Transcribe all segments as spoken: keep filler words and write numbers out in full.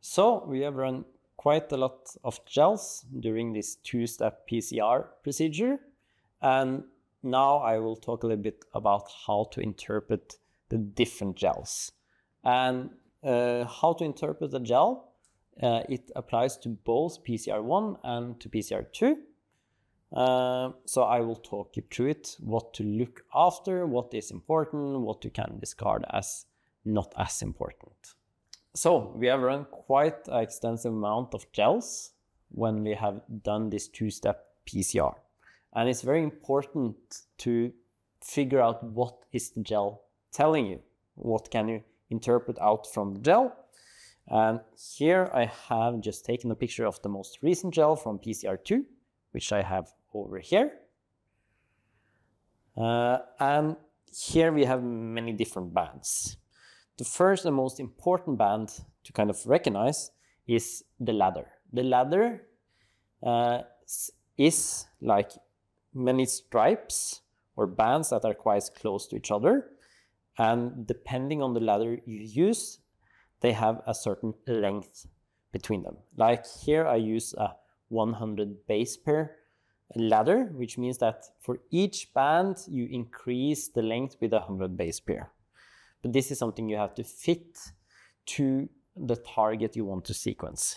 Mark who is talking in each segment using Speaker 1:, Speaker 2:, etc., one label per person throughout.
Speaker 1: So we have run quite a lot of gels during this two-step P C R procedure, and now I will talk a little bit about how to interpret the different gels. And uh, how to interpret a gel, uh, it applies to both P C R one and to P C R two. Uh, so I will talk you through it, what to look after, what is important, what you can discard as not as important. So we have run quite an extensive amount of gels when we have done this two-step P C R. And it's very important to figure out what is the gel telling you. What can you interpret out from the gel? And here I have just taken a picture of the most recent gel from P C R two, which I have over here. Uh, and here we have many different bands. The first and most important band to kind of recognize is the ladder. The ladder uh, is like many stripes or bands that are quite close to each other. And depending on the ladder you use, they have a certain length between them. Like here I use a one hundred base pair ladder, which means that for each band you increase the length with a one hundred base pair. But this is something you have to fit to the target you want to sequence.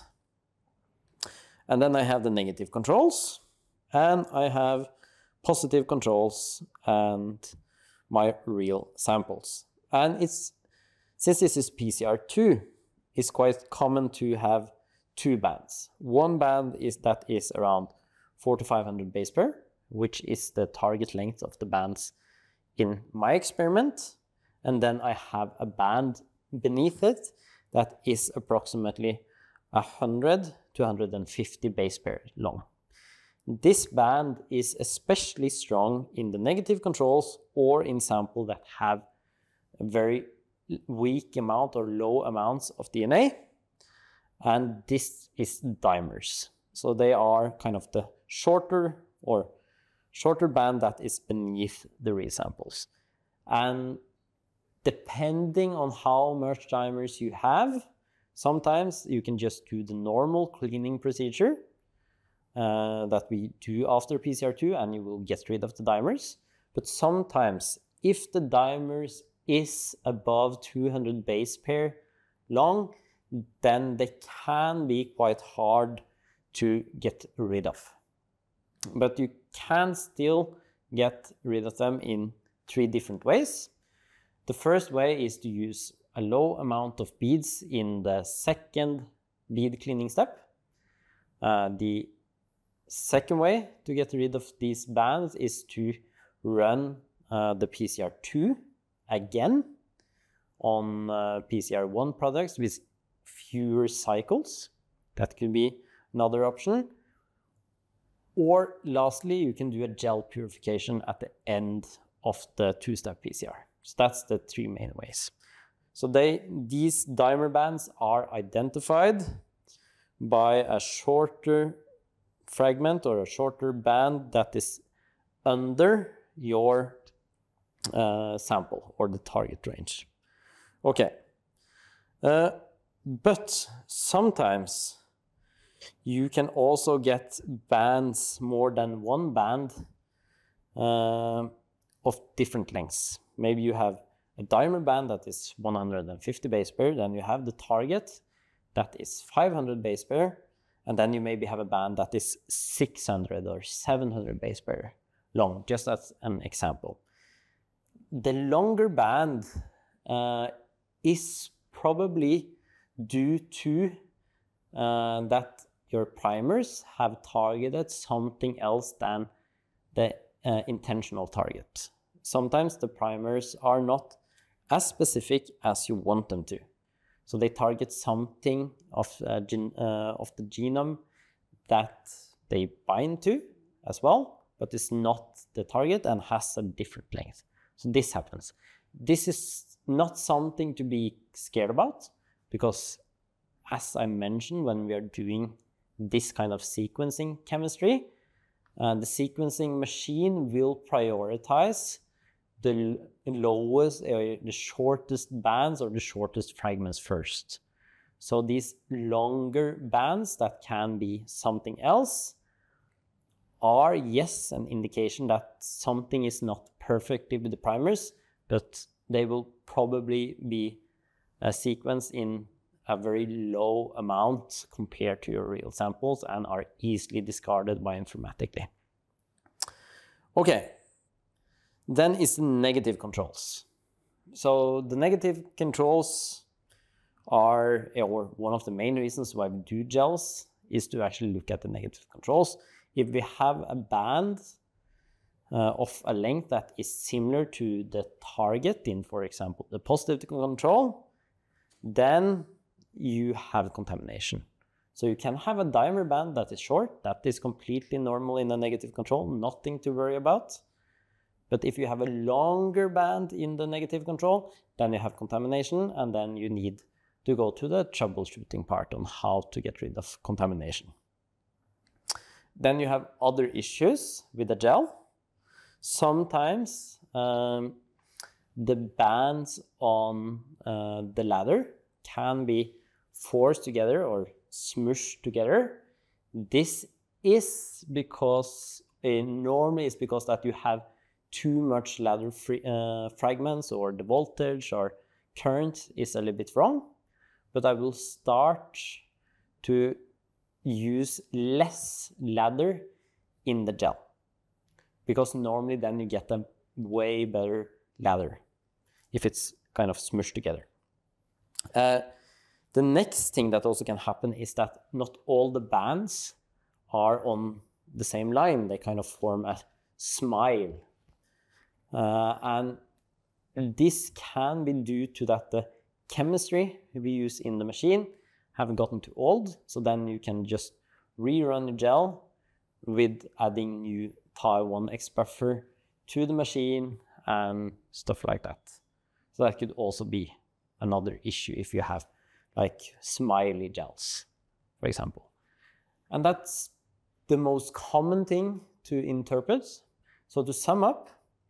Speaker 1: And then I have the negative controls, and I have positive controls and my real samples. And it's, since this is P C R two, it's quite common to have two bands. One band is that is around four to five hundred base pair, which is the target length of the bands in my experiment. And then I have a band beneath it that is approximately one hundred to one hundred fifty base pair long. This band is especially strong in the negative controls or in samples that have a very weak amount or low amounts of D N A. And this is dimers. So they are kind of the shorter or shorter band that is beneath the resamples. And depending on how much dimers you have, sometimes you can just do the normal cleaning procedure uh, that we do after P C R two, and you will get rid of the dimers. But sometimes, if the dimers is above two hundred base pair long, then they can be quite hard to get rid of. But you can still get rid of them in three different ways. The first way is to use a low amount of beads in the second bead cleaning step. Uh, the second way to get rid of these bands is to run uh, the P C R two again on uh, P C R one products with fewer cycles. That could be another option. Or lastly, you can do a gel purification at the end of the two-step P C R. So that's the three main ways. So they, these dimer bands are identified by a shorter fragment or a shorter band that is under your uh, sample or the target range. Okay, uh, but sometimes you can also get bands, more than one band uh, of different lengths. Maybe you have a dimer band that is one hundred fifty base pair, then you have the target that is five hundred base pair, and then you maybe have a band that is six hundred or seven hundred base pair long, just as an example. The longer band uh, is probably due to uh, that your primers have targeted something else than the uh, intentional target. Sometimes the primers are not as specific as you want them to. So they target something of, uh, gen uh, of the genome that they bind to as well, but it's not the target and has a different length. So this happens. This is not something to be scared about, because as I mentioned, when we are doing this kind of sequencing chemistry, uh, the sequencing machine will prioritize the lowest, uh, the shortest bands or the shortest fragments first. So these longer bands that can be something else are, yes, an indication that something is not perfectly with the primers, but they will probably be uh, sequenced in a very low amount compared to your real samples and are easily discarded bioinformatically. Okay, then is the negative controls. So the negative controls are, or one of the main reasons why we do gels is to actually look at the negative controls. If we have a band uh, of a length that is similar to the target in, for example, the positive control, then you have contamination. So you can have a dimer band that is short, that is completely normal in the negative control, nothing to worry about. But if you have a longer band in the negative control, then you have contamination, and then you need to go to the troubleshooting part on how to get rid of contamination. Then you have other issues with the gel. Sometimes um, the bands on uh, the ladder can be forced together or smushed together. This is because, uh, normally it's because that you have too much ladder free, uh, fragments, or the voltage or current is a little bit wrong. But I will start to use less ladder in the gel, because normally then you get a way better ladder if it's kind of smushed together. Uh, the next thing that also can happen is that not all the bands are on the same line. They kind of form a smile. Uh, and this can be due to that the chemistry we use in the machine have gotten too old. So then you can just rerun your gel with adding new T A one X buffer to the machine and stuff like that. So that could also be another issue if you have like smiley gels, for example. And that's the most common thing to interpret. So to sum up,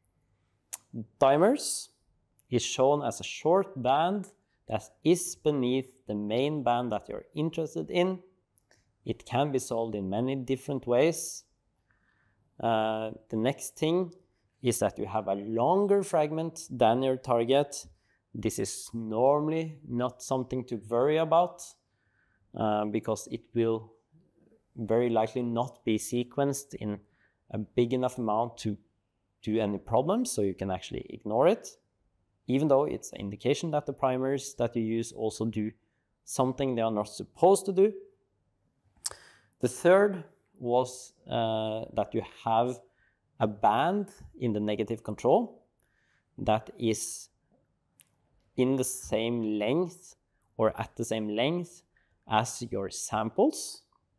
Speaker 1: dimers is shown as a short band that is beneath the main band that you're interested in. It can be solved in many different ways. Uh, the next thing is that you have a longer fragment than your target. This is normally not something to worry about uh, because it will very likely not be sequenced in a big enough amount to do any problems, so you can actually ignore it, even though it's an indication that the primers that you use also do something they are not supposed to do. The third was uh, that you have a band in the negative control that is in the same length or at the same length as your samples.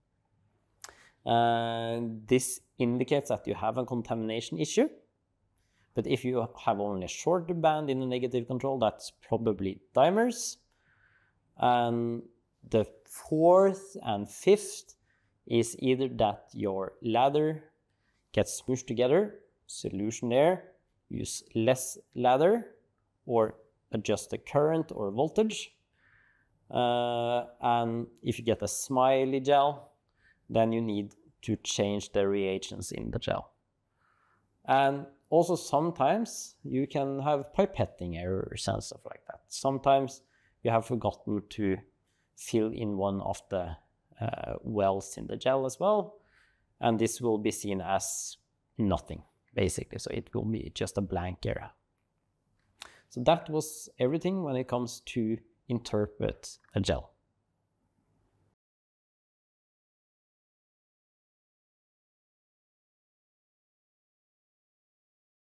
Speaker 1: Uh, this indicates that you have a contamination issue. But if you have only a shorter band in the negative control, that's probably dimers. And the fourth and fifth is either that your ladder gets smushed together, solution there, use less ladder, or adjust the current or voltage. Uh, and if you get a smiley gel, then you need to change the reagents in the gel. And also sometimes you can have pipetting errors and stuff like that. Sometimes you have forgotten to fill in one of the uh, wells in the gel as well. And this will be seen as nothing, basically. So it will be just a blank area. So that was everything when it comes to interpret a gel.